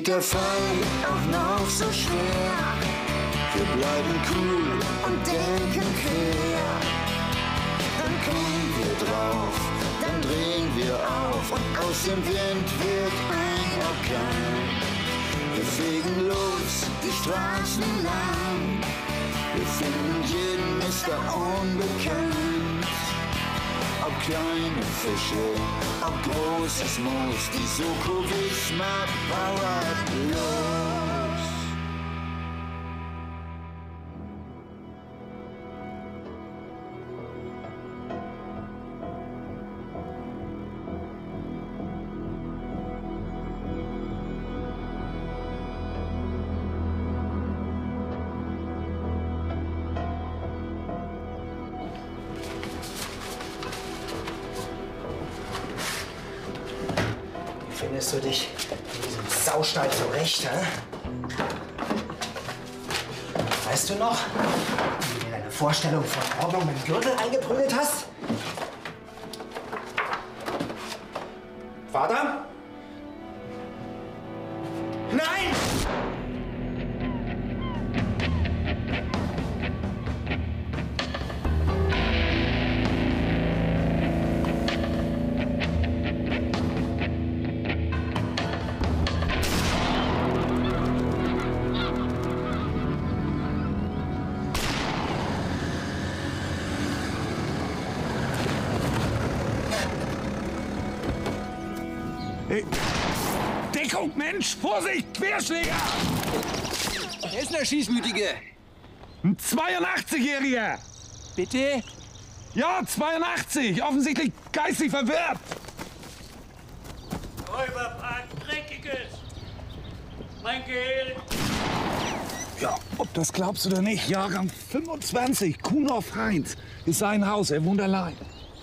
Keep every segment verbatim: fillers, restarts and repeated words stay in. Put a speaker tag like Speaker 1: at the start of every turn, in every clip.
Speaker 1: wiegt der Fall auch noch so schwer. Wir bleiben cool und denken quer. Dann kommen wir drauf, dann drehen wir auf und aus dem Wind wird ein Orkan. Wir fliegen los, die Straßen lang. Wir finden jeden Mister unbekannt. Ob kleine Fische, ob großes Moos, die Soko Wismar powert los.
Speaker 2: Findest du dich in diesem Saustall zurecht, hä? Weißt du noch, wie du dir deine Vorstellung von Ordnung mit dem Gürtel eingeprügelt hast? Vater? Nein!
Speaker 3: Deckung, Mensch! Vorsicht! Querschläger!
Speaker 4: Wer ist denn der Schießmütige?
Speaker 3: Ein zweiundachtzig-Jähriger!
Speaker 4: Bitte?
Speaker 3: Ja, zweiundachtzig! Offensichtlich geistig verwirrt!
Speaker 5: Räuberpark, Dreckiges! Mein Gehirn!
Speaker 3: Ja, ob das glaubst oder nicht, Jahrgang fünfundzwanzig, Kuhnhoff Heinz. Ist sein Haus, er wohnt allein.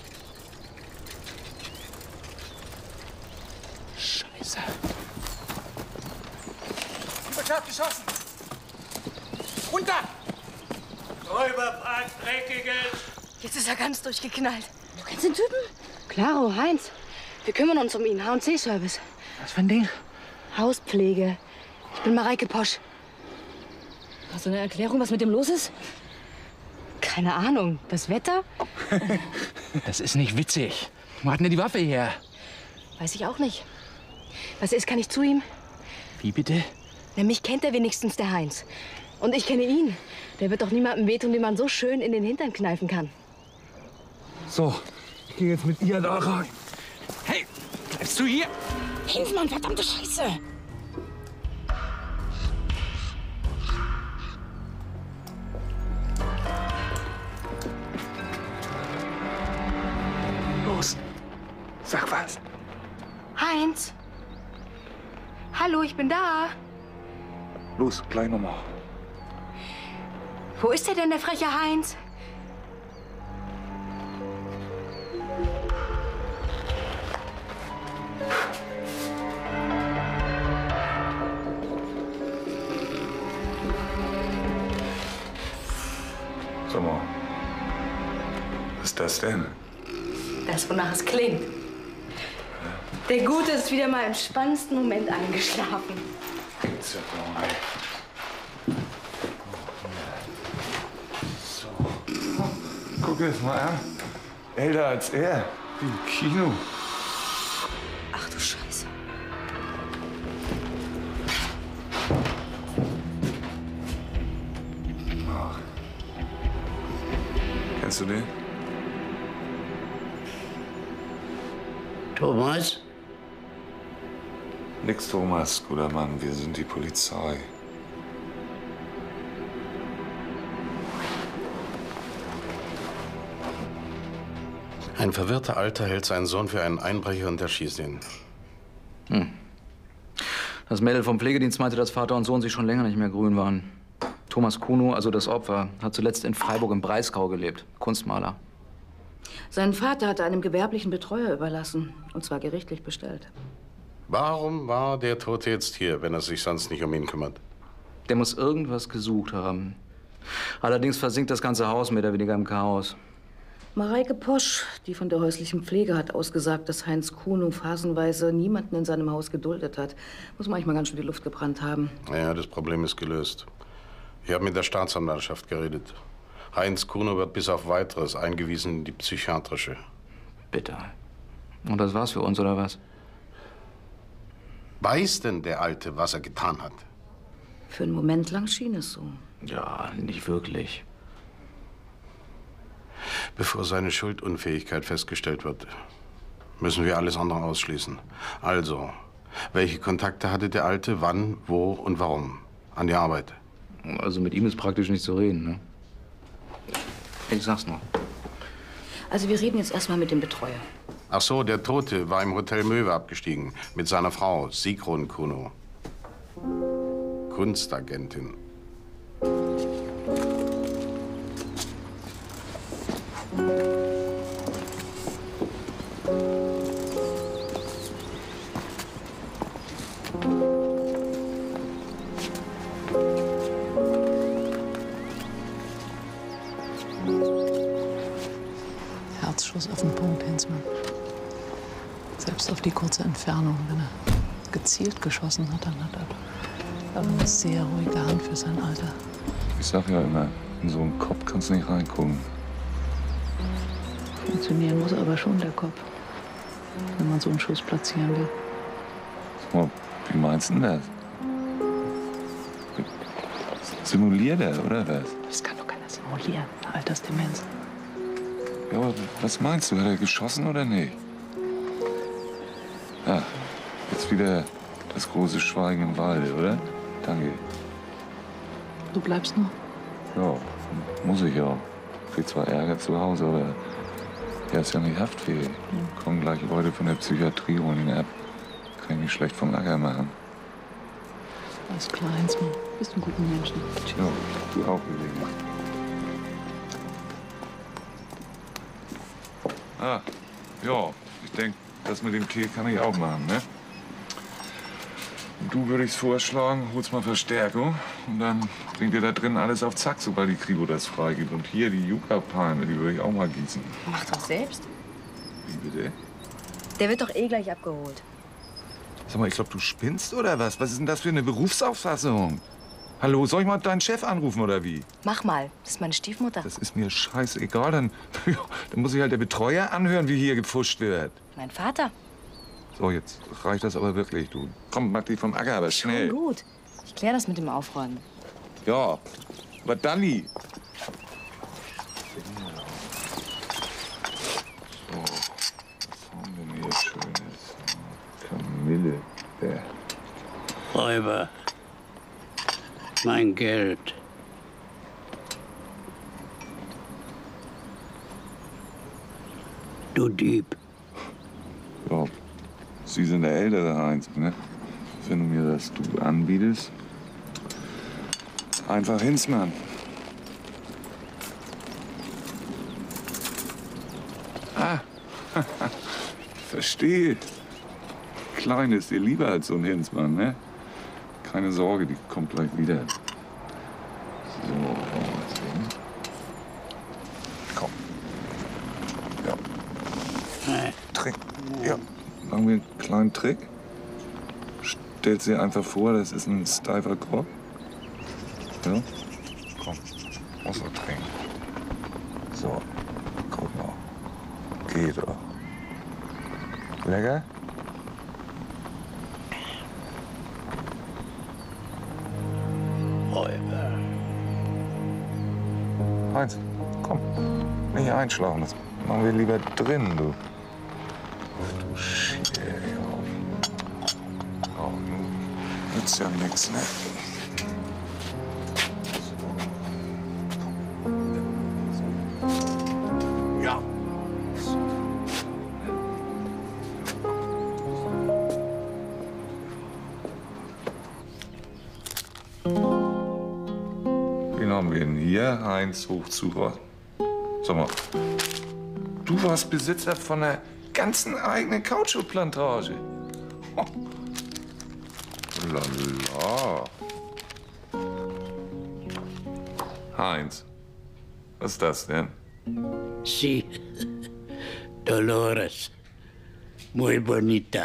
Speaker 3: Scheiße.
Speaker 4: Überschafft geschossen! Runter!
Speaker 5: Räuberpark, Dreckiges!
Speaker 6: Jetzt ist er ganz durchgeknallt. Du kennst den Typen? Klaro, Heinz. Wir kümmern uns um ihn. H und C-Service.
Speaker 2: Was für ein Ding?
Speaker 6: Hauspflege. Ich bin Mareike Posch. Hast du eine Erklärung, was mit dem los ist? Keine Ahnung. Das Wetter?
Speaker 4: Das ist nicht witzig. Wo hat denn die Waffe her?
Speaker 6: Weiß ich auch nicht. Was ist, kann ich zu ihm?
Speaker 4: Wie bitte?
Speaker 6: Na, mich kennt er wenigstens, der Heinz. Und ich kenne ihn. Der wird doch niemandem wehtun, den man so schön in den Hintern kneifen kann.
Speaker 3: So, ich gehe jetzt mit ihr da rein.
Speaker 4: Hey, bleibst du hier?
Speaker 6: Hilf, Mann, verdammte Scheiße!
Speaker 3: Los, sag was.
Speaker 6: Heinz! Hallo, ich bin da.
Speaker 3: Los, gleich nochmal.
Speaker 6: Wo ist er denn, der freche Heinz?
Speaker 7: Sag mal, was ist das denn?
Speaker 6: Das, wonach es klingt. Der Gute ist wieder mal im spannendsten Moment eingeschlafen.
Speaker 7: Gibt's ja gar nicht. So. Guck es mal an. Älter als er. Wie im Kino.
Speaker 6: Ach du Scheiße.
Speaker 7: Ach. Kennst du den?
Speaker 1: Thomas?
Speaker 7: Nix, Thomas, guter Mann. Wir sind die Polizei.
Speaker 8: Ein verwirrter Alter hält seinen Sohn für einen Einbrecher und erschießt ihn.
Speaker 4: Hm. Das Mädel vom Pflegedienst meinte, dass Vater und Sohn sich schon länger nicht mehr grün waren. Thomas Kuno, also das Opfer, hat zuletzt in Freiburg im Breisgau gelebt. Kunstmaler.
Speaker 9: Seinen Vater hat er einem gewerblichen Betreuer überlassen. Und zwar gerichtlich bestellt.
Speaker 8: Warum war der Tote jetzt hier, wenn er sich sonst nicht um ihn kümmert?
Speaker 4: Der muss irgendwas gesucht haben. Allerdings versinkt das ganze Haus mehr oder weniger im Chaos.
Speaker 9: Mareike Posch, die von der häuslichen Pflege, hat ausgesagt, dass Heinz Kuno phasenweise niemanden in seinem Haus geduldet hat. Muss manchmal ganz schön die Luft gebrannt haben.
Speaker 8: Ja, das Problem ist gelöst. Ich habe mit der Staatsanwaltschaft geredet. Heinz Kuno wird bis auf Weiteres eingewiesen in die psychiatrische.
Speaker 4: Bitte. Und das war's für uns, oder was?
Speaker 8: Weiß denn der Alte, was er getan hat?
Speaker 9: Für einen Moment lang schien es so.
Speaker 4: Ja, nicht wirklich.
Speaker 8: Bevor seine Schuldunfähigkeit festgestellt wird, müssen wir alles andere ausschließen. Also, welche Kontakte hatte der Alte, wann, wo und warum an die Arbeit?
Speaker 4: Also mit ihm ist praktisch nicht zu reden, ne? Ich sag's noch.
Speaker 9: Also wir reden jetzt erstmal mit dem Betreuer.
Speaker 8: Ach so, der Tote war im Hotel Möwe abgestiegen mit seiner Frau, Sigrun Kuno. Kunstagentin.
Speaker 10: Herzschuss auf den Punkt, Hensmann. Selbst auf die kurze Entfernung. Wenn er gezielt geschossen hat, dann hat er aber eine sehr ruhige Hand für sein Alter.
Speaker 3: Ich sag ja immer, in so einen Kopf kannst du nicht reingucken.
Speaker 10: Funktionieren muss aber schon der Kopf, wenn man so einen Schuss platzieren will.
Speaker 3: So, wie meinst du denn das? Simuliert er, oder was?
Speaker 10: Das kann doch keiner simulieren. Eine Altersdemenz.
Speaker 3: Ja, aber was meinst du? Hat er geschossen oder nicht? Ja, jetzt wieder das große Schweigen im Walde, oder? Danke.
Speaker 10: Du bleibst noch?
Speaker 3: Ja, muss ich ja. Krieg zwar Ärger zu Hause, aber er ist ja nicht haftfähig. Kommen gleich Leute von der Psychiatrie holen ihn ab. Kann ich nicht schlecht vom Acker machen.
Speaker 10: Alles klar, Hensmann. Bist ein guter Mensch. Tschüss.
Speaker 3: Ja, du auch, Helene. Ah, ja, ich denke, das mit dem Tee kann ich auch machen, ne? Und du würde ich's vorschlagen, holst mal Verstärkung und dann bringt ihr da drin alles auf Zack, sobald die Kribo das freigibt. Und hier die Yucca-Palme, die würde ich auch mal gießen.
Speaker 6: Mach doch selbst.
Speaker 3: Wie bitte?
Speaker 6: Der wird doch eh gleich abgeholt.
Speaker 3: Sag mal, ich glaube, du spinnst oder was? Was ist denn das für eine Berufsauffassung? Hallo, soll ich mal deinen Chef anrufen oder wie?
Speaker 6: Mach mal. Das ist meine Stiefmutter.
Speaker 3: Das ist mir scheißegal. Dann, dann muss ich halt der Betreuer anhören, wie hier gepfuscht wird.
Speaker 6: Mein Vater.
Speaker 3: So, jetzt reicht das aber wirklich, du. Komm, mach dich vom Acker, aber schnell.
Speaker 6: Schon gut. Ich klär das mit dem Aufräumen.
Speaker 3: Ja, aber Dalli. So, was haben wir denn hier Schönes? Kamille. Der.
Speaker 5: Räuber. Mein Geld. Du Dieb.
Speaker 3: Ja, Sie sind der ältere Heinz, ne? Wenn du mir das Du anbietest. Einfach Hensmann. Ah, verstehe. Klein ist dir lieber als so ein Hensmann, ne? Keine Sorge, die kommt gleich wieder. So, wollen wir mal sehen. Komm. Ja. Trick. Ja. Machen wir einen kleinen Trick. Stellt sie einfach vor, das ist ein steifer Grog. Ja. Komm. Muss er trinken. So. Guck mal. Geht doch. Lecker?
Speaker 5: Räuber.
Speaker 3: Heinz, komm. Nicht einschlafen. Das machen wir lieber drin, du. Ach du Shit, ja. Oh, nützt ja nix, ne? Ja. Wen haben wir denn hier? Heinz Hochzuber. Sag mal, du warst Besitzer von einer ganzen eigenen Kautschukplantage. Oh. Lala. Heinz, was ist das denn?
Speaker 5: Sí. Dolores. Muy bonita.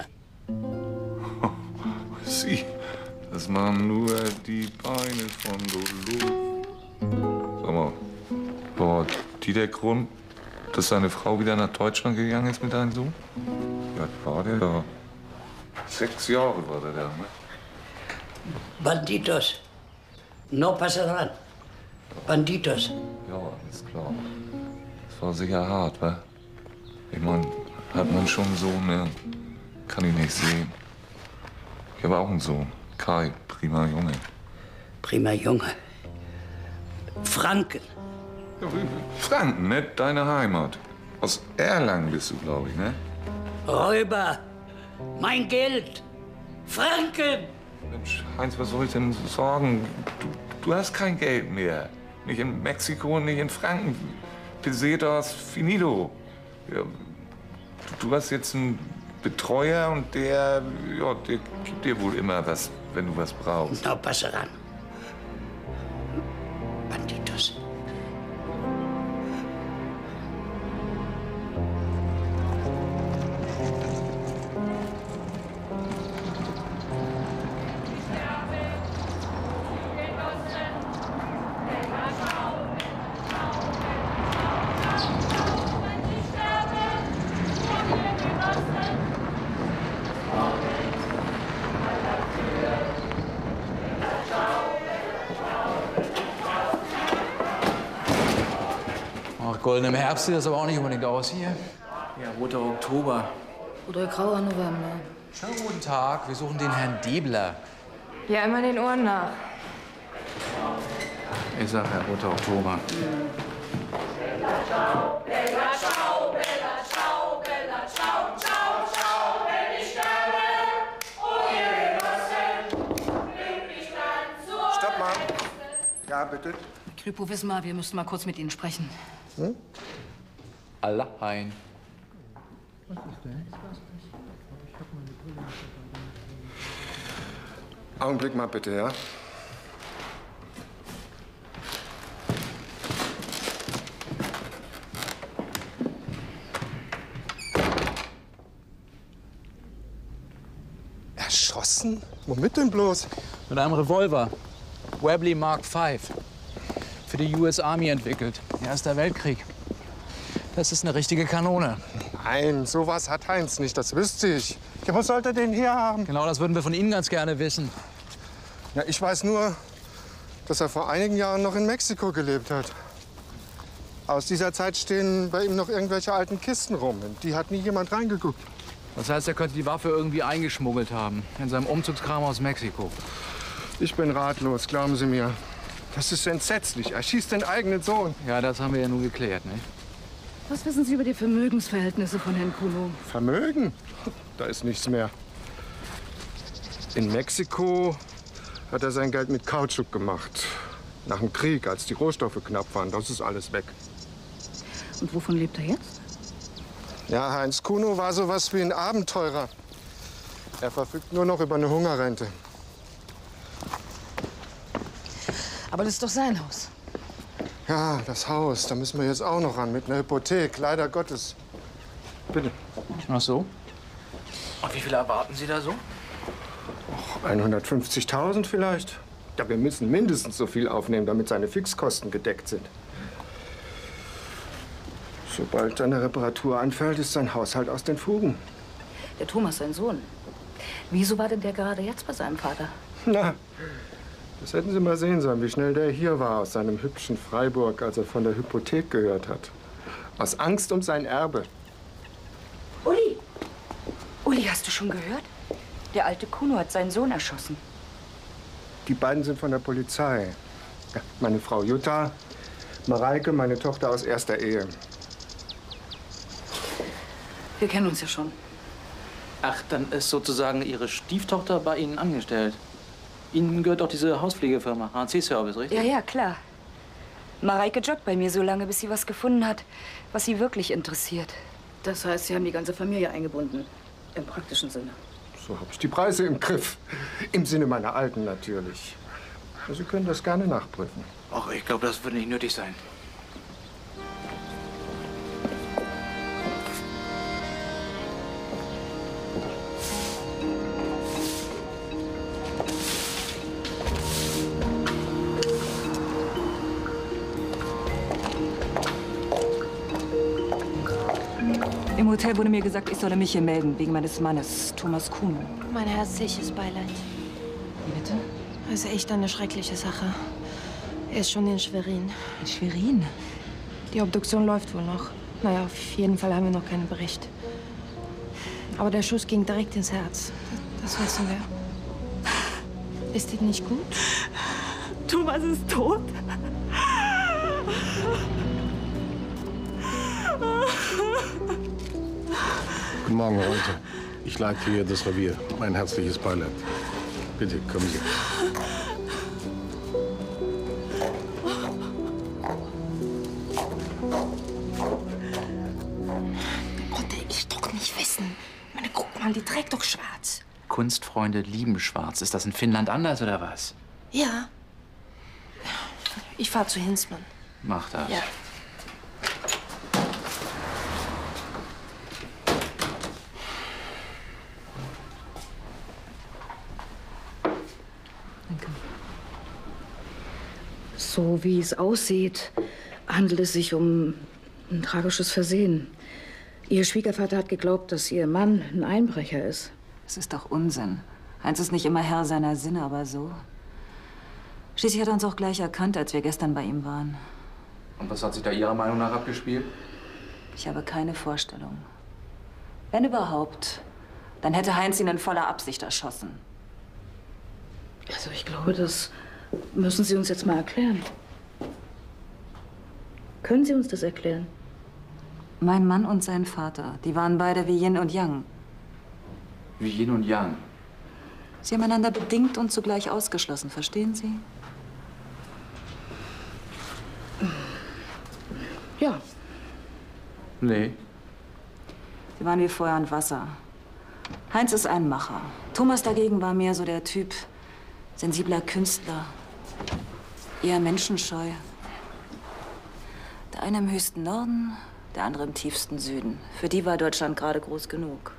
Speaker 3: Sie, das machen nur die Beine von Dolores. Sag mal, war die der Grund, dass seine Frau wieder nach Deutschland gegangen ist mit deinem Sohn? Wie alt war der da? Sechs Jahre war der da, ne?
Speaker 5: Banditos. No pasarán. Banditos.
Speaker 3: Ja, ist klar. Das war sicher hart, wa? Ich mein, hat man schon einen Sohn, ne? Kann ich nicht sehen. Ich habe auch einen Sohn. Kai, prima Junge.
Speaker 5: Prima Junge. Franken.
Speaker 3: Ja, Franken, ne? Deine Heimat. Aus Erlangen bist du, glaube ich, ne?
Speaker 5: Räuber. Mein Geld. Franken.
Speaker 3: Mensch, Heinz, was soll ich denn sagen? Du, du hast kein Geld mehr. Nicht in Mexiko, nicht in Franken. Pesetas, finito. Ja, du, du hast jetzt einen Betreuer und der, ja, der gibt dir wohl immer was, wenn du was brauchst.
Speaker 5: No pasarán. Banditos.
Speaker 4: Golden im Herbst sieht das aber auch nicht unbedingt aus hier. Ja, roter Oktober.
Speaker 9: Oder grauer November.
Speaker 4: Schönen guten Tag, wir suchen den Herrn Debler.
Speaker 6: Ja, immer den Ohren nach.
Speaker 4: Ich sag ja, roter Oktober.
Speaker 11: Stopp mal. Ja, bitte.
Speaker 9: Kripo Wismar, wir müssen mal kurz mit Ihnen sprechen.
Speaker 11: Hm?
Speaker 4: Allein.
Speaker 11: Augenblick mal bitte, ja? Erschossen? Womit denn bloß?
Speaker 4: Mit einem Revolver. Webley Mark fünf. Für die U S Army entwickelt. Erster Weltkrieg. Das ist eine richtige Kanone.
Speaker 11: Nein, sowas hat Heinz nicht, das wüsste ich. Ja, wo sollte er den hier haben?
Speaker 4: Genau, das würden wir von Ihnen ganz gerne wissen.
Speaker 11: Ja, ich weiß nur, dass er vor einigen Jahren noch in Mexiko gelebt hat. Aus dieser Zeit stehen bei ihm noch irgendwelche alten Kisten rum. In die hat nie jemand reingeguckt.
Speaker 4: Das heißt, er könnte die Waffe irgendwie eingeschmuggelt haben. In seinem Umzugskram aus Mexiko.
Speaker 11: Ich bin ratlos, glauben Sie mir. Das ist entsetzlich. Er schießt den eigenen Sohn.
Speaker 4: Ja, das haben wir ja nun geklärt, ne?
Speaker 9: Was wissen Sie über die Vermögensverhältnisse von Herrn Kuno?
Speaker 11: Vermögen? Da ist nichts mehr. In Mexiko hat er sein Geld mit Kautschuk gemacht. Nach dem Krieg, als die Rohstoffe knapp waren. Das ist alles weg.
Speaker 9: Und wovon lebt er jetzt?
Speaker 11: Ja, Heinz Kuno war so was wie ein Abenteurer. Er verfügt nur noch über eine Hungerrente.
Speaker 9: Aber das ist doch sein Haus.
Speaker 11: Ja, das Haus, da müssen wir jetzt auch noch ran, mit einer Hypothek, leider Gottes. Bitte.
Speaker 4: Ach so? Und wie viel erwarten Sie da so?
Speaker 11: hundertfünfzigtausend vielleicht. Ja, wir müssen mindestens so viel aufnehmen, damit seine Fixkosten gedeckt sind. Sobald eine Reparatur anfällt, ist sein Haushalt aus den Fugen.
Speaker 9: Der Thomas, sein Sohn. Wieso war denn der gerade jetzt bei seinem Vater?
Speaker 11: Na, das hätten Sie mal sehen sollen, wie schnell der hier war aus seinem hübschen Freiburg, als er von der Hypothek gehört hat. Aus Angst um sein Erbe.
Speaker 12: Uli! Uli, hast du schon gehört? Der alte Kuno hat seinen Sohn erschossen.
Speaker 11: Die beiden sind von der Polizei. Ja, meine Frau Jutta, Mareike, meine Tochter aus erster Ehe.
Speaker 9: Wir kennen uns ja schon.
Speaker 4: Ach, dann ist sozusagen Ihre Stieftochter bei Ihnen angestellt. Ihnen gehört auch diese Hauspflegefirma, H C-Service, richtig?
Speaker 12: Ja, ja, klar. Mareike jobbt bei mir so lange, bis sie was gefunden hat, was sie wirklich interessiert.
Speaker 9: Das heißt, Sie haben die ganze Familie eingebunden. Im praktischen Sinne.
Speaker 11: So habe ich die Preise im Griff. Im Sinne meiner Alten natürlich. Sie können das gerne nachprüfen.
Speaker 4: Ach, ich glaube, das wird nicht nötig sein.
Speaker 12: im Hotel wurde mir gesagt, ich solle mich hier melden, wegen meines Mannes, Thomas Kuno.
Speaker 13: Mein herzliches Beileid.
Speaker 12: Wie bitte?
Speaker 13: Das ist echt eine schreckliche Sache. Er ist schon in Schwerin.
Speaker 12: In Schwerin?
Speaker 13: Die Obduktion läuft wohl noch. Naja, auf jeden Fall haben wir noch keinen Bericht. Aber der Schuss ging direkt ins Herz. Das wissen wir. Ist dir nicht gut?
Speaker 12: Thomas ist tot.
Speaker 8: Guten Morgen, Herr Reuter. Ich leite hier das Revier. Mein herzliches Beileid. Bitte, kommen Sie.
Speaker 13: Konnte ich doch nicht wissen. Meine, guck mal, die trägt doch schwarz.
Speaker 4: Kunstfreunde lieben schwarz. Ist das in Finnland anders oder was?
Speaker 13: Ja. Ich fahr zu Hinzmann.
Speaker 4: Mach das.
Speaker 13: Ja.
Speaker 9: So wie es aussieht, handelt es sich um ein tragisches Versehen. Ihr Schwiegervater hat geglaubt, dass ihr Mann ein Einbrecher ist.
Speaker 12: Das ist doch Unsinn. Heinz ist nicht immer Herr seiner Sinne, aber so. Schließlich hat er uns auch gleich erkannt, als wir gestern bei ihm waren.
Speaker 4: Und was hat sich da Ihrer Meinung nach abgespielt?
Speaker 12: Ich habe keine Vorstellung. Wenn überhaupt, dann hätte Heinz ihn in voller Absicht erschossen.
Speaker 9: Also ich glaube, das müssen Sie uns jetzt mal erklären. Können Sie uns das erklären?
Speaker 12: Mein Mann und sein Vater, die waren beide wie Yin und Yang.
Speaker 4: Wie Yin und Yang?
Speaker 12: Sie haben einander bedingt und zugleich ausgeschlossen, verstehen Sie?
Speaker 9: Ja.
Speaker 4: Nee.
Speaker 12: Sie waren wie Feuer und Wasser. Heinz ist ein Macher. Thomas dagegen war mehr so der Typ sensibler Künstler. Eher menschenscheu. Der eine im höchsten Norden, der andere im tiefsten Süden. Für die war Deutschland gerade groß genug.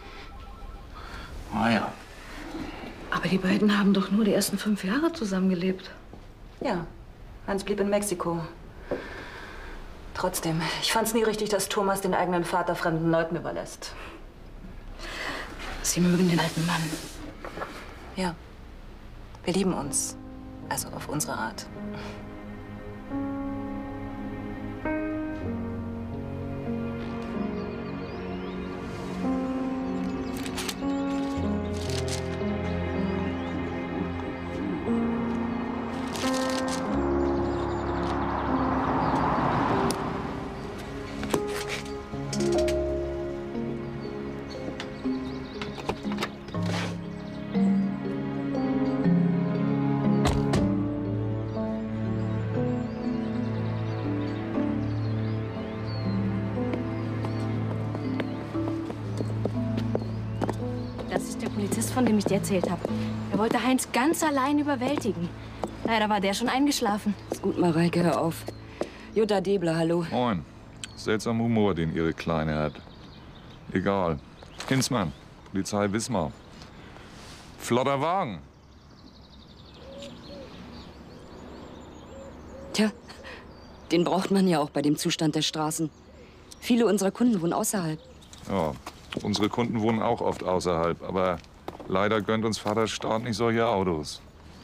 Speaker 4: Ah ja.
Speaker 9: Aber die beiden haben doch nur die ersten fünf Jahre zusammengelebt.
Speaker 12: Ja, Heinz blieb in Mexiko. Trotzdem, ich fand's nie richtig, dass Thomas den eigenen Vater fremden Leuten überlässt.
Speaker 9: Sie mögen den alten Mann.
Speaker 12: Ja, wir lieben uns. Also auf unsere Art.
Speaker 6: Von dem ich dir erzählt habe. Er wollte Heinz ganz allein überwältigen. Leider war der schon eingeschlafen.
Speaker 12: Ist gut, Mareike, hör auf. Jutta Debler, hallo.
Speaker 3: Moin. Seltsamer Humor, den Ihre Kleine hat. Egal. Hinzmann, Polizei Wismar. Flotter Wagen.
Speaker 14: Tja, den braucht man ja auch bei dem Zustand der Straßen. Viele unserer Kunden wohnen außerhalb.
Speaker 3: Ja, unsere Kunden wohnen auch oft außerhalb, aber leider gönnt uns Vater Staat nicht solche Autos.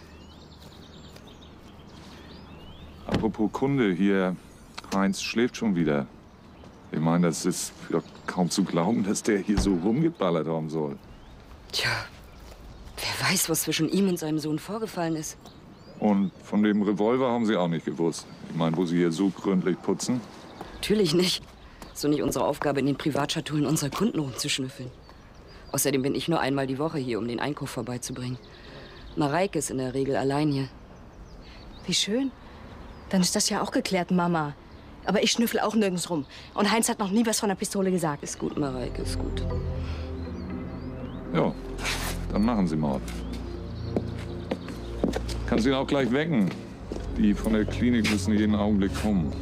Speaker 3: Apropos Kunde, hier, Heinz schläft schon wieder. Ich meine, das ist ja kaum zu glauben, dass der hier so rumgeballert haben soll.
Speaker 14: Tja, wer weiß, was zwischen ihm und seinem Sohn vorgefallen ist.
Speaker 3: Und von dem Revolver haben Sie auch nicht gewusst. Ich meine, wo Sie hier so gründlich putzen?
Speaker 14: Natürlich nicht. Ist doch nicht unsere Aufgabe, in den Privatschatullen unserer Kunden rumzuschnüffeln. Außerdem bin ich nur einmal die Woche hier, um den Einkauf vorbeizubringen. Mareike ist in der Regel allein hier.
Speaker 6: Wie schön. Dann ist das ja auch geklärt, Mama. Aber ich schnüffel auch nirgends rum. Und Heinz hat noch nie was von der Pistole gesagt.
Speaker 14: Ist gut, Mareike, ist gut.
Speaker 3: Ja, dann machen Sie mal. Kann Sie ihn auch gleich wecken. Die von der Klinik müssen jeden Augenblick kommen.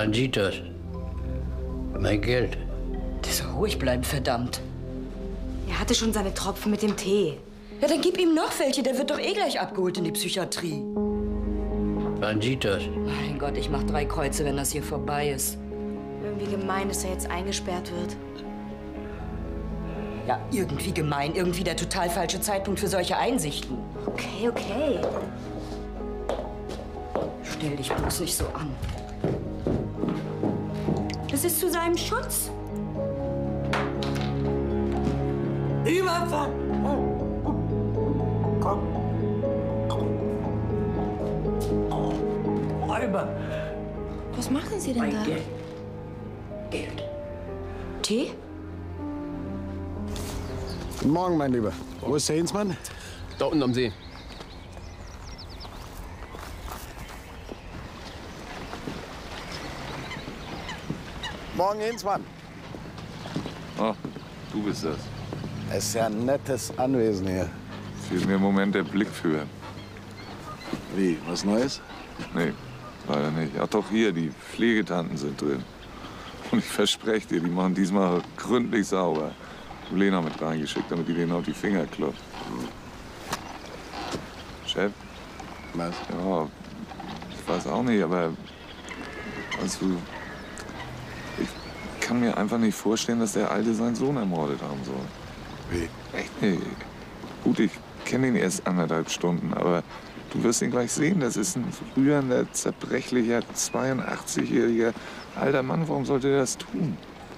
Speaker 5: Banditos. Mein Geld.
Speaker 14: Der soll ruhig bleiben, verdammt.
Speaker 6: Er hatte schon seine Tropfen mit dem Tee.
Speaker 14: Ja, dann gib ihm noch welche. Der wird doch eh gleich abgeholt in die Psychiatrie.
Speaker 5: Banditos.
Speaker 14: Mein Gott, ich mach drei Kreuze, wenn das hier vorbei ist.
Speaker 6: Irgendwie gemein, dass er jetzt eingesperrt wird.
Speaker 14: Ja, irgendwie gemein. Irgendwie der total falsche Zeitpunkt für solche Einsichten.
Speaker 6: Okay, okay.
Speaker 14: Stell dich bloß nicht so an. Das ist zu seinem Schutz.
Speaker 5: Überfall! Komm. Räuber!
Speaker 6: Was machen Sie denn
Speaker 5: mein
Speaker 6: da?
Speaker 5: Geld. Geld.
Speaker 6: Tee?
Speaker 15: Guten Morgen, mein Lieber. Wo ist der Heinzmann?
Speaker 16: Da unten am See.
Speaker 15: Morgen, Heinzmann.
Speaker 3: Oh, du bist das.
Speaker 15: Es ist ja ein nettes Anwesen hier.
Speaker 3: Fehlt mir im Moment der Blick für.
Speaker 15: Wie, was Neues?
Speaker 3: Nee, leider nicht. Ach doch, hier, die Pflegetanten sind drin. Und ich verspreche dir, die machen diesmal gründlich sauber. Ich hab Lena mit reingeschickt, damit die denen auf die Finger klopft. Chef?
Speaker 15: Was?
Speaker 3: Ja, ich weiß auch nicht, aber... Also, ich kann mir einfach nicht vorstellen, dass der Alte seinen Sohn ermordet haben soll.
Speaker 15: Wie?
Speaker 3: Echt nicht. Gut, ich kenne ihn erst anderthalb Stunden, aber du wirst ihn gleich sehen. Das ist ein rührender, zerbrechlicher, zweiundachtzigjähriger alter Mann. Warum sollte er das tun?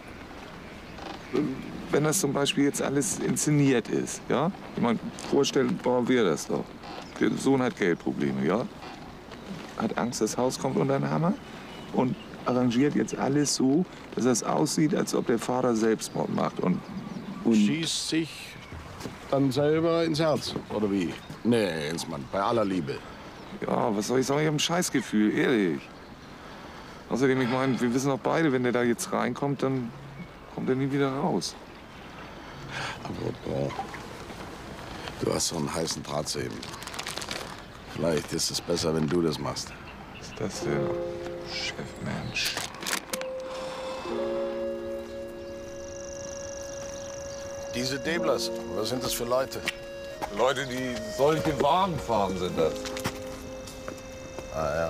Speaker 3: Wenn das zum Beispiel jetzt alles inszeniert ist, ja? Ich meine, vorstellbar wäre das doch. Der Sohn hat Geldprobleme, ja? Hat Angst, das Haus kommt unter den Hammer und arrangiert jetzt alles so, dass es aussieht, als ob der Vater Selbstmord macht und, und
Speaker 15: schießt sich dann selber ins Herz, oder wie? Nee, Heinzmann, bei aller Liebe.
Speaker 3: Ja, was soll ich sagen? Ich habe ein Scheißgefühl, ehrlich. Außerdem, ich meine, wir wissen auch beide, wenn der da jetzt reinkommt, dann kommt er nie wieder raus.
Speaker 15: Aber boah, du hast so einen heißen Draht zu ihm. Vielleicht ist es besser, wenn du das machst.
Speaker 3: Was ist das denn? Chefmensch.
Speaker 15: Diese Deblers, was sind das für Leute?
Speaker 3: Leute, die solche Wagen fahren, sind das.
Speaker 15: Ah ja.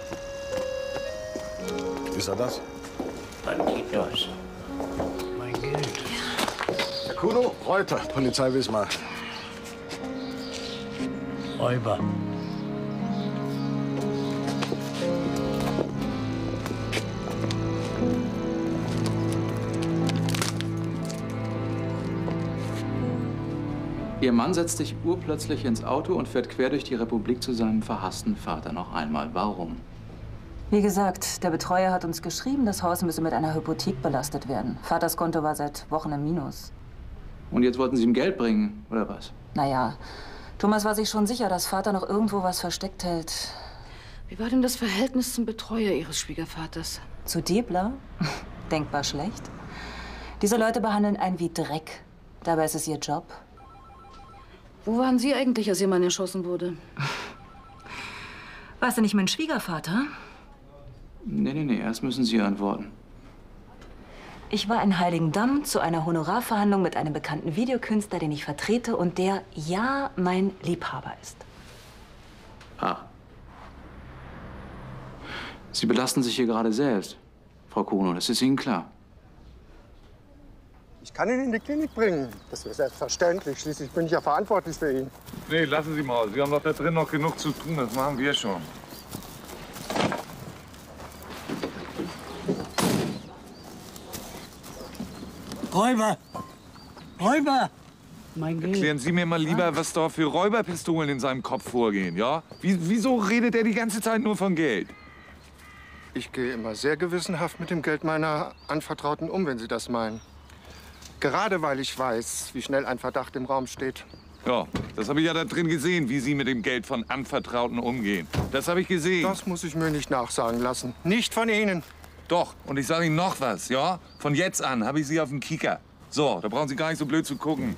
Speaker 15: Ist er das?
Speaker 5: Banditos. Mein Geld.
Speaker 15: Herr Kuno, Reuter, Polizei Wismar.
Speaker 5: Räuber.
Speaker 4: Ihr Mann setzt sich urplötzlich ins Auto und fährt quer durch die Republik zu seinem verhassten Vater. Noch einmal. Warum?
Speaker 12: Wie gesagt, der Betreuer hat uns geschrieben, das Haus müsse mit einer Hypothek belastet werden. Vaters Konto war seit Wochen im Minus.
Speaker 4: Und jetzt wollten Sie ihm Geld bringen, oder was?
Speaker 12: Naja, Thomas war sich schon sicher, dass Vater noch irgendwo was versteckt hält.
Speaker 9: Wie war denn das Verhältnis zum Betreuer Ihres Schwiegervaters?
Speaker 12: Zu Debler? Denkbar schlecht. Diese Leute behandeln einen wie Dreck. Dabei ist es ihr Job.
Speaker 9: Wo waren Sie eigentlich, als Ihr Mann erschossen wurde?
Speaker 12: Warst du nicht mein Schwiegervater?
Speaker 4: Nee, nee, nee, erst müssen Sie antworten.
Speaker 12: Ich war in Heiligendamm zu einer Honorarverhandlung mit einem bekannten Videokünstler, den ich vertrete und der, ja, mein Liebhaber ist.
Speaker 4: Ah. Sie belasten sich hier gerade selbst, Frau Kuno, das ist Ihnen klar.
Speaker 11: Ich kann ihn in die Klinik bringen. Das ist selbstverständlich. Schließlich bin ich ja verantwortlich für ihn.
Speaker 3: Nee, lassen Sie mal. Sie haben doch da drin noch genug zu tun. Das machen wir schon.
Speaker 5: Räuber! Räuber! Mein Geld.
Speaker 3: Erklären Sie mir mal lieber, was da für Räuberpistolen in seinem Kopf vorgehen, ja? Wie, wieso redet er die ganze Zeit nur von Geld?
Speaker 11: Ich gehe immer sehr gewissenhaft mit dem Geld meiner Anvertrauten um, wenn Sie das meinen. Gerade weil ich weiß, wie schnell ein Verdacht im Raum steht.
Speaker 3: Ja, das habe ich ja da drin gesehen, wie Sie mit dem Geld von Anvertrauten umgehen. Das habe ich gesehen.
Speaker 11: Das muss ich mir nicht nachsagen lassen. Nicht von Ihnen.
Speaker 3: Doch, und ich sage Ihnen noch was, ja? Von jetzt an habe ich Sie auf dem Kieker. So, da brauchen Sie gar nicht so blöd zu gucken.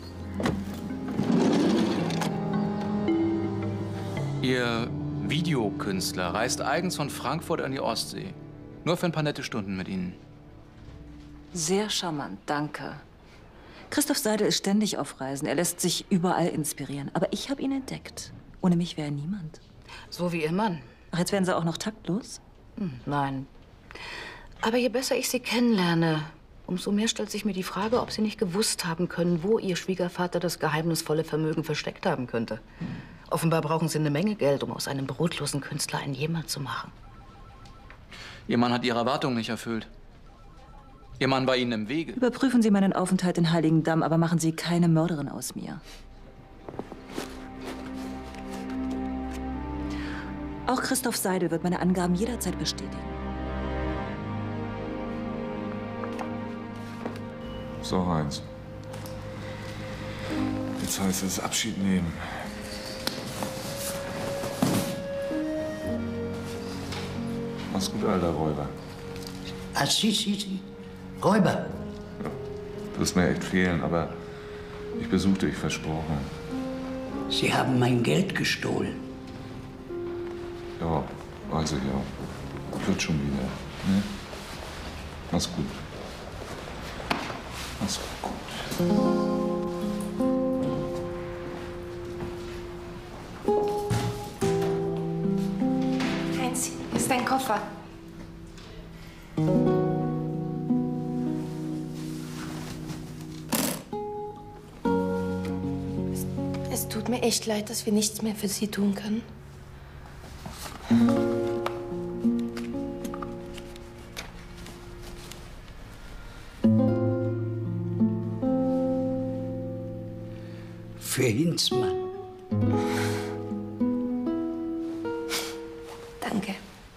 Speaker 4: Ihr Videokünstler reist eigens von Frankfurt an die Ostsee. Nur für ein paar nette Stunden mit Ihnen.
Speaker 12: Sehr charmant, danke. Christoph Seidel ist ständig auf Reisen. Er lässt sich überall inspirieren. Aber ich habe ihn entdeckt. Ohne mich wäre er niemand.
Speaker 9: So wie Ihr Mann.
Speaker 12: Ach, jetzt werden Sie auch noch taktlos?
Speaker 9: Hm, nein. Aber je besser ich Sie kennenlerne, umso mehr stellt sich mir die Frage, ob Sie nicht gewusst haben können, wo Ihr Schwiegervater das geheimnisvolle Vermögen versteckt haben könnte. Hm. Offenbar brauchen Sie eine Menge Geld, um aus einem brotlosen Künstler einen jemand zu machen.
Speaker 4: Ihr Mann hat Ihre Erwartungen nicht erfüllt. Ihr Mann war Ihnen im Wege.
Speaker 12: Überprüfen Sie meinen Aufenthalt in Heiligendamm, aber machen Sie keine Mörderin aus mir. Auch Christoph Seidel wird meine Angaben jederzeit bestätigen.
Speaker 3: So, Heinz. Jetzt heißt es Abschied nehmen. Mach's gut, alter Räuber.
Speaker 5: Ah, si, si, si. Räuber.
Speaker 3: Ja, du wirst mir echt fehlen, aber ich besuche dich, versprochen.
Speaker 5: Sie haben mein Geld gestohlen.
Speaker 3: Ja, weiß ich ja. Wird schon wieder, ne? Mach's gut. Mach's gut.
Speaker 13: Heinz, hier ist dein Koffer. Es, es tut mir echt leid, dass wir nichts mehr für Sie tun können.
Speaker 5: Für Hinzmann.
Speaker 13: Danke.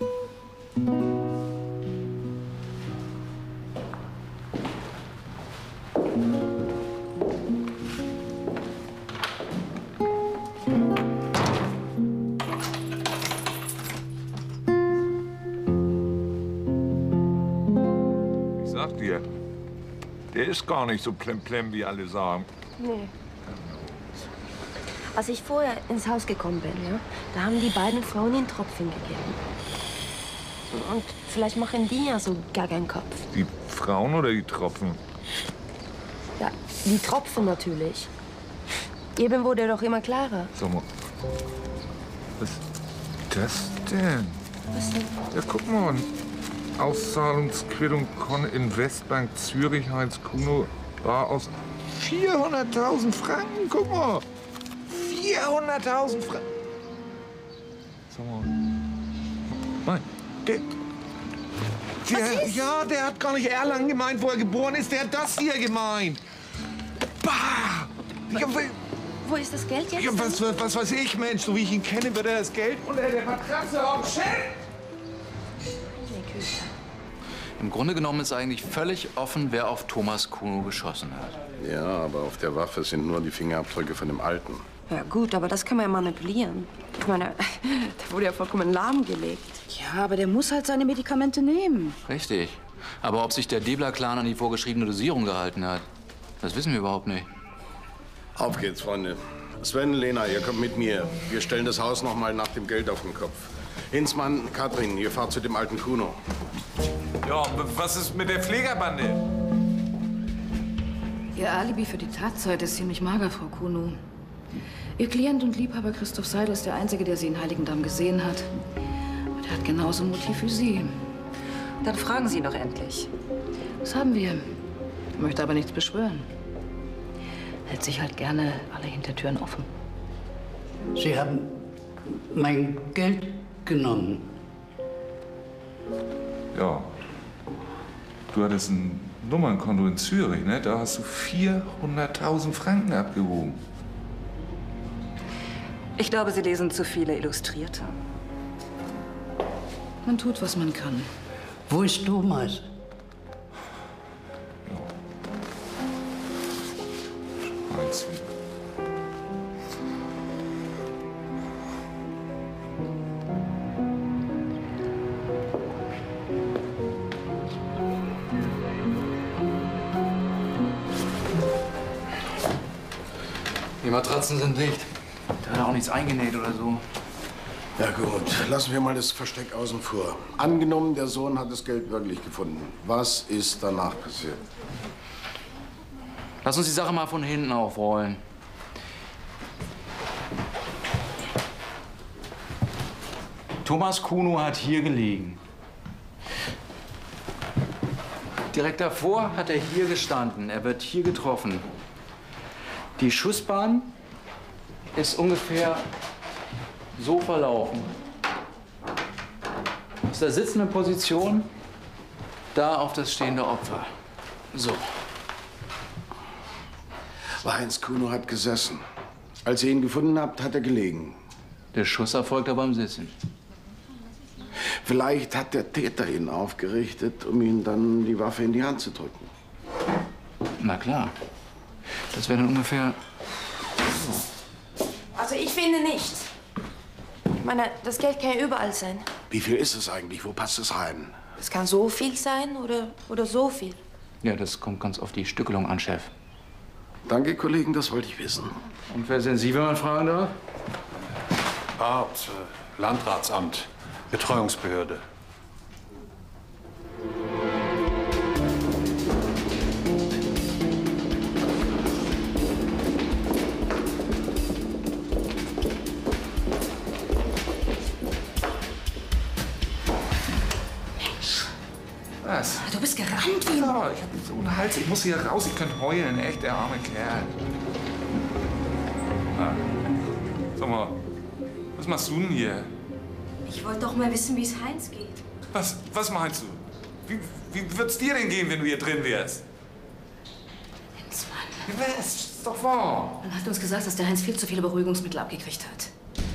Speaker 7: Ich sag dir, der ist gar nicht so plemplem, wie alle sagen.
Speaker 13: Nee. Als ich vorher ins Haus gekommen bin, ja, da haben die beiden Frauen den Tropfen gegeben. Und vielleicht machen die ja so gar keinen Kopf.
Speaker 7: Die Frauen oder die Tropfen?
Speaker 13: Ja, die Tropfen natürlich. Eben wurde doch immer klarer.
Speaker 7: Sag mal, was ist das denn?
Speaker 13: Was denn?
Speaker 7: Ja, guck mal. Auszahlungsquittung Con Investbank Zürich, Heinz Kuno, war aus vierhunderttausend Franken. Guck mal. vierhunderttausend Franken. Sag mal. Nein, der, der, ja, der hat gar nicht Erlangen gemeint, wo er geboren ist. Der hat das hier gemeint. Bah! Ja,
Speaker 13: Wo ist das Geld jetzt?
Speaker 7: ja, was, was, was weiß ich, Mensch, so wie ich ihn kenne, wird er das Geld unter der Matratze aufstellen.
Speaker 4: Im Grunde genommen ist eigentlich völlig offen, wer auf Thomas Kuno geschossen hat.
Speaker 8: Ja, aber auf der Waffe sind nur die Fingerabdrücke von dem Alten.
Speaker 13: Ja gut, aber das kann man ja manipulieren. Ich meine, der wurde ja vollkommen lahmgelegt.
Speaker 9: Ja, aber der muss halt seine Medikamente nehmen.
Speaker 4: Richtig. Aber ob sich der Debler-Clan an die vorgeschriebene Dosierung gehalten hat, das wissen wir überhaupt nicht.
Speaker 8: Auf geht's, Freunde. Sven, Lena, ihr kommt mit mir. Wir stellen das Haus noch mal nach dem Geld auf den Kopf. Hinzmann, Katrin, ihr fahrt zu dem alten Kuno.
Speaker 7: Ja, was ist mit der Pflegerbande?
Speaker 9: Ihr Alibi für die Tatzeit ist ziemlich mager, Frau Kuno. Ihr Klient und Liebhaber Christoph Seidel ist der Einzige, der Sie in Heiligendamm gesehen hat. Und er hat genauso ein Motiv wie Sie.
Speaker 12: Dann fragen Sie ihn doch endlich.
Speaker 9: Das haben wir. Ich möchte aber nichts beschwören. Hält sich halt gerne alle Hintertüren offen.
Speaker 5: Sie haben mein Geld genommen.
Speaker 3: Ja. Du hattest ein Nummernkonto in Zürich, ne? Da hast du vierhunderttausend Franken abgehoben.
Speaker 12: Ich glaube, Sie lesen zu viele Illustrierte.
Speaker 9: Man tut, was man kann.
Speaker 5: Wo ist Thomas?
Speaker 3: Heinz.
Speaker 4: Die Matratzen sind dicht. Da hat auch nichts eingenäht oder so.
Speaker 8: Ja gut, lassen wir mal das Versteck außen vor. Angenommen, der Sohn hat das Geld wirklich gefunden. Was ist danach passiert?
Speaker 4: Lass uns die Sache mal von hinten aufrollen. Thomas Kuno hat hier gelegen. Direkt davor hat er hier gestanden. Er wird hier getroffen. Die Schussbahn ist ungefähr so verlaufen. Aus der sitzenden Position da auf das stehende Opfer. So.
Speaker 8: Heinz Kuno hat gesessen. Als ihr ihn gefunden habt, hat er gelegen.
Speaker 4: Der Schuss erfolgt aber beim Sitzen.
Speaker 8: Vielleicht hat der Täter ihn aufgerichtet, um ihm dann die Waffe in die Hand zu drücken.
Speaker 4: Na klar. Das wäre dann ungefähr...
Speaker 13: Also ich finde nicht. Ich meine, das Geld kann ja überall sein.
Speaker 8: Wie viel ist es eigentlich? Wo passt es rein?
Speaker 13: Es kann so viel sein oder, oder so viel.
Speaker 4: Ja, das kommt ganz auf die Stückelung an, Chef.
Speaker 8: Danke, Kollegen, das wollte ich wissen.
Speaker 4: Und wer sind Sie, wenn man fragen darf?
Speaker 16: Haupt, äh, Landratsamt, Betreuungsbehörde.
Speaker 7: Was?
Speaker 9: Du bist gerannt wie ein...
Speaker 7: Ja, ich hab so einen Hals. Ich muss hier raus. Ich könnte heulen. Echt, der arme Kerl. Ah. Sag mal, was machst du denn hier?
Speaker 13: Ich wollte doch mal wissen, wie es Heinz geht.
Speaker 7: Was, was meinst du? Wie, wie wird's dir denn gehen, wenn du hier drin wärst?
Speaker 9: Heinzmann.
Speaker 7: Was? Ist doch wahr.
Speaker 9: Man hat uns gesagt, dass der Heinz viel zu viele Beruhigungsmittel abgekriegt hat.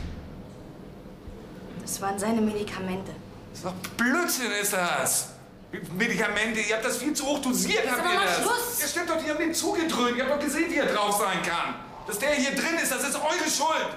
Speaker 13: Das waren seine Medikamente.
Speaker 7: Das ist doch Blödsinn, ist das. Medikamente, ihr habt das viel zu hoch dosiert,
Speaker 9: Jetzt
Speaker 7: habt
Speaker 9: aber
Speaker 7: ihr
Speaker 9: mal
Speaker 7: das.
Speaker 9: Schluss.
Speaker 7: Ihr stimmt doch, die haben den zugedröhnt. Ihr habt doch gesehen, wie er drauf sein kann. Dass der hier drin ist, das ist eure Schuld.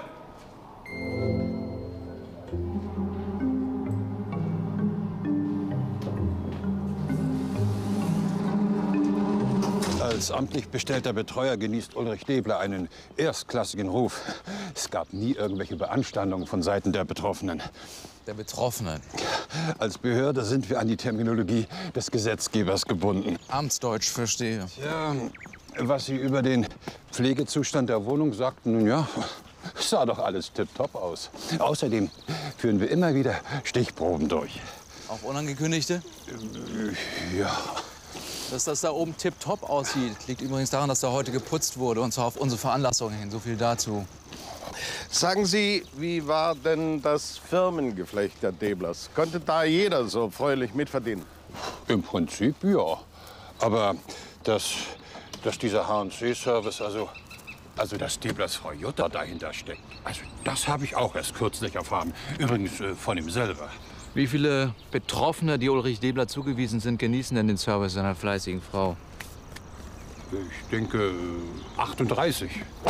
Speaker 16: Als amtlich bestellter Betreuer genießt Ulrich Debler einen erstklassigen Ruf. Es gab nie irgendwelche Beanstandungen von Seiten der Betroffenen.
Speaker 17: Der Betroffenen?
Speaker 16: Als Behörde sind wir an die Terminologie des Gesetzgebers gebunden.
Speaker 17: Amtsdeutsch, verstehe.
Speaker 16: Ja, was Sie über den Pflegezustand der Wohnung sagten, nun ja, sah doch alles tipptopp aus. Außerdem führen wir immer wieder Stichproben durch.
Speaker 17: Auch unangekündigte?
Speaker 16: Ja.
Speaker 17: Dass das da oben tipptopp aussieht, liegt übrigens daran, dass da heute geputzt wurde, und zwar auf unsere Veranlassung hin. So viel dazu.
Speaker 8: Sagen Sie, wie war denn das Firmengeflecht der Deblers? Konnte da jeder so fröhlich mitverdienen?
Speaker 16: Im Prinzip ja. Aber dass, dass dieser H und C-Service, also, also dass Deblers Frau Jutta dahinter steckt, also das habe ich auch erst kürzlich erfahren. Übrigens äh, von ihm selber.
Speaker 4: Wie viele Betroffene, die Ulrich Debler zugewiesen sind, genießen denn den Service seiner fleißigen Frau?
Speaker 16: Ich denke achtunddreißig.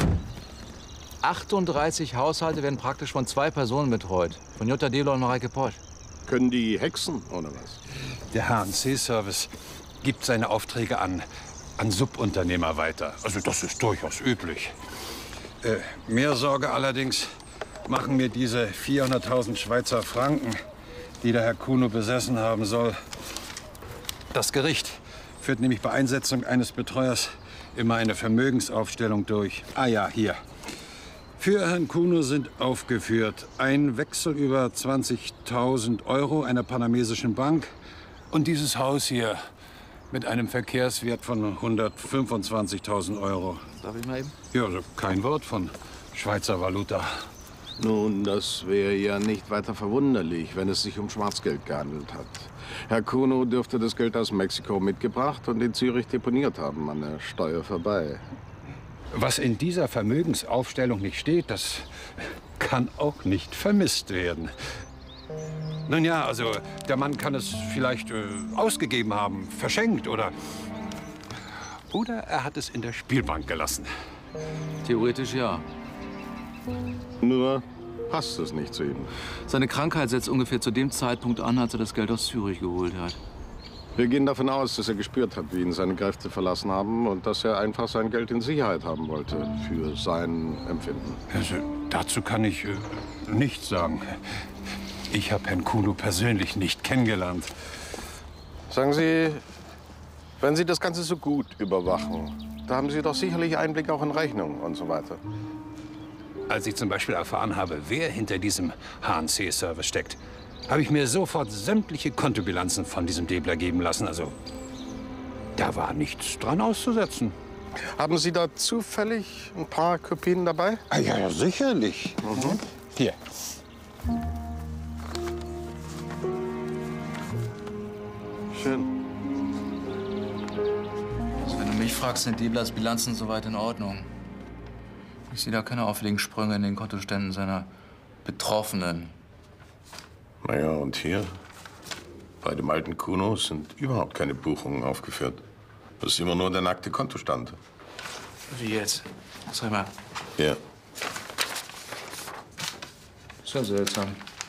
Speaker 4: achtunddreißig Haushalte werden praktisch von zwei Personen betreut. Von Jutta Debler und Mareike Posch.
Speaker 8: Können die hexen, oder was?
Speaker 16: Der H und C-Service gibt seine Aufträge an, an Subunternehmer weiter. Also das ist durchaus üblich. Äh, mehr Sorge allerdings machen mir diese vierhunderttausend Schweizer Franken, die der Herr Kuno besessen haben soll. Das Gericht führt nämlich bei Einsetzung eines Betreuers immer eine Vermögensaufstellung durch. Ah ja, hier. Für Herrn Kuno sind aufgeführt ein Wechsel über zwanzigtausend Euro einer panamesischen Bank und dieses Haus hier mit einem Verkehrswert von hundertfünfundzwanzigtausend Euro.
Speaker 17: Darf ich mal eben?
Speaker 16: Ja, also kein Wort von Schweizer Valuta.
Speaker 8: Nun, das wäre ja nicht weiter verwunderlich, wenn es sich um Schwarzgeld gehandelt hat. Herr Kuno dürfte das Geld aus Mexiko mitgebracht und in Zürich deponiert haben, an der Steuer vorbei.
Speaker 16: Was in dieser Vermögensaufstellung nicht steht, das kann auch nicht vermisst werden. Nun ja, also der Mann kann es vielleicht äh, ausgegeben haben, verschenkt oder... Oder er hat es in der Spielbank gelassen.
Speaker 4: Theoretisch ja.
Speaker 8: Nur passt es nicht zu ihm.
Speaker 4: Seine Krankheit setzt ungefähr zu dem Zeitpunkt an, als er das Geld aus Zürich geholt hat.
Speaker 8: Wir gehen davon aus, dass er gespürt hat, wie ihn seine Kräfte verlassen haben und dass er einfach sein Geld in Sicherheit haben wollte für sein Empfinden.
Speaker 16: Also, dazu kann ich äh, nichts sagen. Ich habe Herrn Kuno persönlich nicht kennengelernt.
Speaker 8: Sagen Sie, wenn Sie das Ganze so gut überwachen, da haben Sie doch sicherlich Einblick auch in Rechnungen und so weiter.
Speaker 16: Als ich zum Beispiel erfahren habe, wer hinter diesem H und C-Service steckt, habe ich mir sofort sämtliche Kontobilanzen von diesem Debler geben lassen. Also, da war nichts dran auszusetzen.
Speaker 8: Haben Sie da zufällig ein paar Kopien dabei?
Speaker 16: Ah, ja, ja, sicherlich. Mhm. Hier.
Speaker 8: Schön.
Speaker 4: Also, wenn du mich fragst, sind Deblers Bilanzen soweit in Ordnung. Ich sehe da keine auffälligen Sprünge in den Kontoständen seiner Betroffenen.
Speaker 8: Na ja, und hier? Bei dem alten Kuno sind überhaupt keine Buchungen aufgeführt. Das ist immer nur der nackte Kontostand.
Speaker 4: Wie jetzt? Sag mal.
Speaker 8: Ja.
Speaker 4: Ist ja seltsam.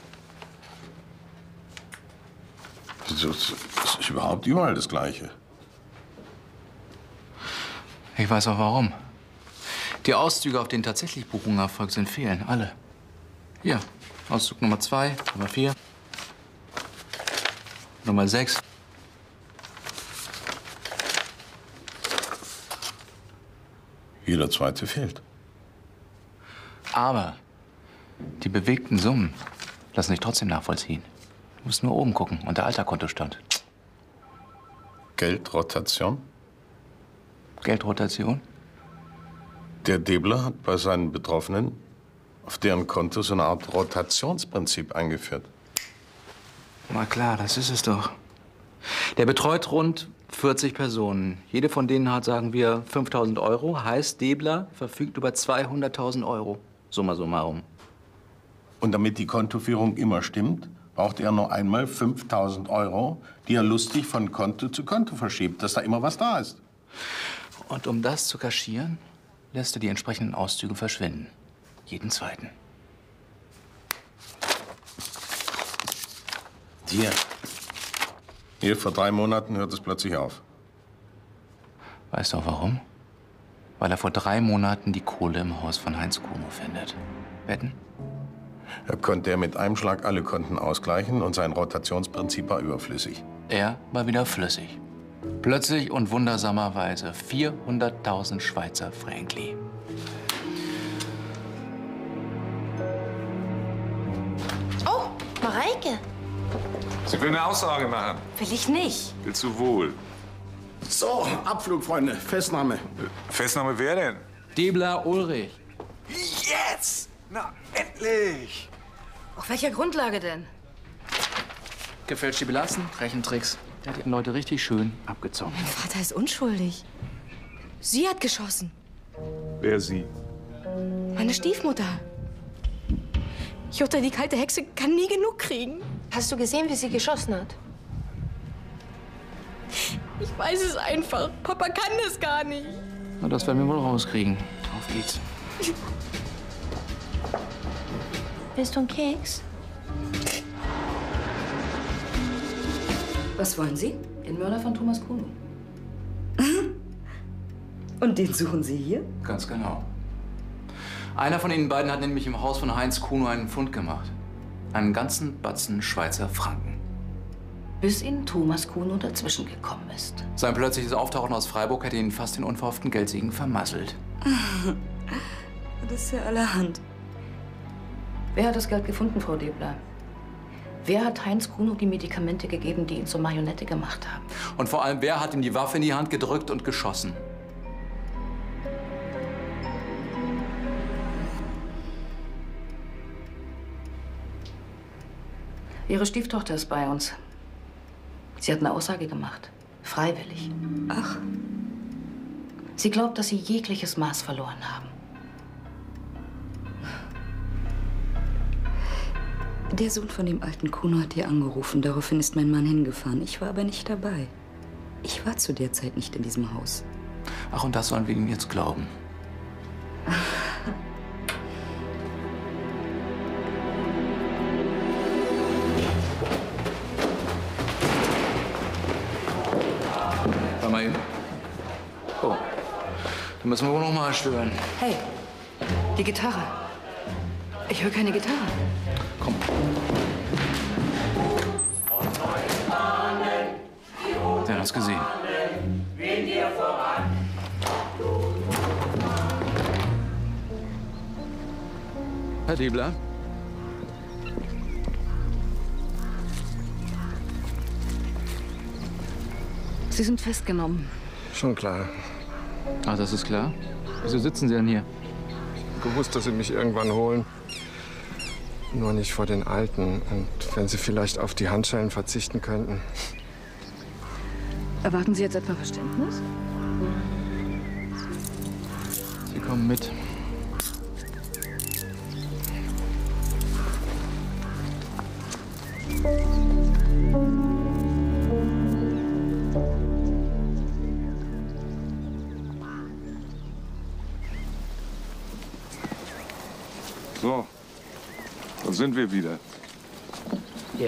Speaker 8: Das ist überhaupt überall das Gleiche.
Speaker 4: Ich weiß auch warum. Die Auszüge, auf denen tatsächlich Buchungen erfolgt sind, fehlen. Alle. Hier. Auszug Nummer zwei, Nummer vier, Nummer sechs.
Speaker 8: Jeder zweite fehlt.
Speaker 4: Aber die bewegten Summen lassen sich trotzdem nachvollziehen. Du musst nur oben gucken, unter alter Kontostand.
Speaker 8: Geldrotation?
Speaker 4: Geldrotation?
Speaker 8: Der Debler hat bei seinen Betroffenen auf deren Konto so eine Art Rotationsprinzip eingeführt.
Speaker 4: Na klar, das ist es doch. Der betreut rund vierzig Personen. Jede von denen hat, sagen wir, fünftausend Euro. Heißt, Debler verfügt über zweihunderttausend Euro. Summa summarum.
Speaker 8: Und damit die Kontoführung immer stimmt, braucht er nur einmal fünftausend Euro, die er lustig von Konto zu Konto verschiebt, dass da immer was da ist.
Speaker 4: Und um das zu kaschieren, lässt er die entsprechenden Auszüge verschwinden. Jeden zweiten.
Speaker 8: Hier. Hier, vor drei Monaten hört es plötzlich auf.
Speaker 4: Weißt du auch warum? Weil er vor drei Monaten die Kohle im Haus von Heinz Kuno findet. Wetten?
Speaker 8: Da konnte er mit einem Schlag alle Konten ausgleichen und sein Rotationsprinzip war überflüssig.
Speaker 4: Er war wieder flüssig. Plötzlich und wundersamerweise vierhunderttausend Schweizer Frankli.
Speaker 13: Oh, Mareike.
Speaker 7: Sie will eine Aussage machen.
Speaker 13: Will ich nicht.
Speaker 7: Willst du wohl?
Speaker 8: So, Abflug, Freunde. Festnahme.
Speaker 7: Festnahme wer denn?
Speaker 4: Debler Ulrich.
Speaker 7: Jetzt! Na, endlich!
Speaker 9: Auf welcher Grundlage denn?
Speaker 4: Gefälschte Bilanzen, Rechentricks. Der hat die Leute richtig schön abgezogen.
Speaker 13: Mein Vater ist unschuldig. Sie hat geschossen.
Speaker 7: Wer sie?
Speaker 13: Meine Stiefmutter. Jutta, die kalte Hexe, kann nie genug kriegen. Hast du gesehen, wie sie geschossen hat? Ich weiß es einfach. Papa kann das gar nicht.
Speaker 4: Na, das werden wir wohl rauskriegen. Auf geht's.
Speaker 13: Willst du einen Keks?
Speaker 14: Was wollen Sie?
Speaker 9: Den Mörder von Thomas Kuno.
Speaker 14: Und den suchen Sie hier?
Speaker 4: Ganz genau. Einer von Ihnen beiden hat nämlich im Haus von Heinz Kuno einen Fund gemacht. Einen ganzen Batzen Schweizer Franken.
Speaker 9: Bis Ihnen Thomas Kuno dazwischen gekommen ist.
Speaker 4: Sein plötzliches Auftauchen aus Freiburg hätte Ihnen fast den unverhofften Geldsegen vermasselt.
Speaker 14: Das ist ja allerhand.
Speaker 9: Wer hat das Geld gefunden, Frau Debler? Wer hat Heinz Kuno die Medikamente gegeben, die ihn zur Marionette gemacht haben?
Speaker 4: Und vor allem, wer hat ihm die Waffe in die Hand gedrückt und geschossen?
Speaker 9: Ihre Stieftochter ist bei uns. Sie hat eine Aussage gemacht. Freiwillig.
Speaker 14: Ach.
Speaker 9: Sie glaubt, dass Sie jegliches Maß verloren haben.
Speaker 14: Der Sohn von dem alten Kuno hat hier angerufen. Daraufhin ist mein Mann hingefahren. Ich war aber nicht dabei. Ich war zu der Zeit nicht in diesem Haus.
Speaker 4: Ach, und das sollen wir ihm jetzt glauben? Da müssen wir wohl noch mal stören.
Speaker 9: Hey, die Gitarre. Ich höre keine Gitarre.
Speaker 4: Komm. Der hat uns gesehen. Herr Debler?
Speaker 9: Sie sind festgenommen.
Speaker 11: Schon klar.
Speaker 4: Ach, das ist klar. Wieso sitzen Sie denn hier?
Speaker 11: Gewusst, dass Sie mich irgendwann holen. Nur nicht vor den Alten. Und wenn Sie vielleicht auf die Handschellen verzichten könnten.
Speaker 9: Erwarten Sie jetzt etwa Verständnis?
Speaker 4: Sie kommen mit.
Speaker 3: So, da sind wir wieder.
Speaker 5: Ja.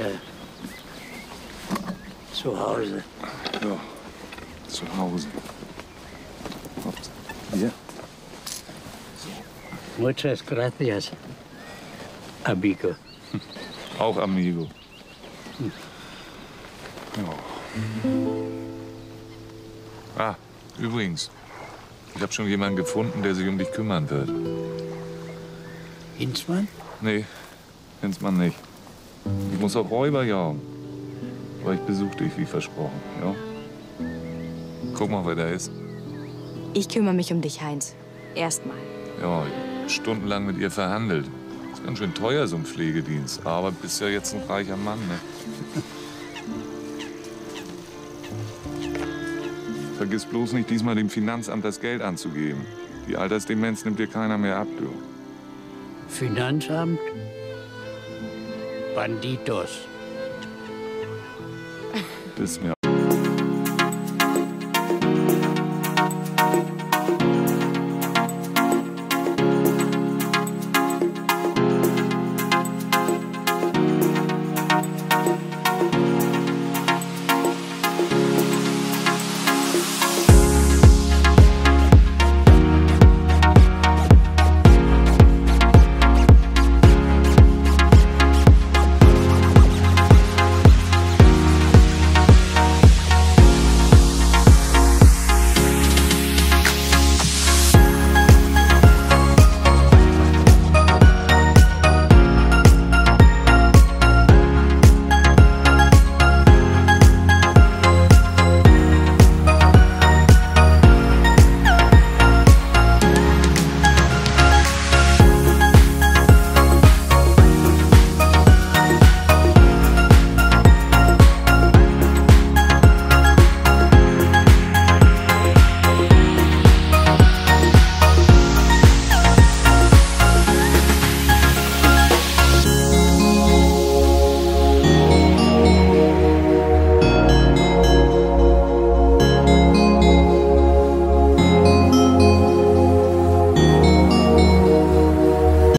Speaker 5: Zu Hause.
Speaker 3: Ja, zu Hause. Ups. Hier.
Speaker 5: Muchas gracias, amigo.
Speaker 3: Auch amigo. Ja. Ah, übrigens. Ich habe schon jemanden gefunden, der sich um dich kümmern wird.
Speaker 5: Hinzmann?
Speaker 3: Nee, Hinzmann nicht. Ich muss auch Räuber jagen. Aber ich besuche dich, wie versprochen, ja? Guck mal, wer da ist.
Speaker 13: Ich kümmere mich um dich, Heinz. Erstmal.
Speaker 3: Ja, ich hab stundenlang mit ihr verhandelt. Ist ganz schön teuer, so ein Pflegedienst. Aber bist ja jetzt ein reicher Mann, ne? Vergiss bloß nicht, diesmal dem Finanzamt das Geld anzugeben. Die Altersdemenz nimmt dir keiner mehr ab, du.
Speaker 5: Finanzamt? Banditos.
Speaker 3: Bist mir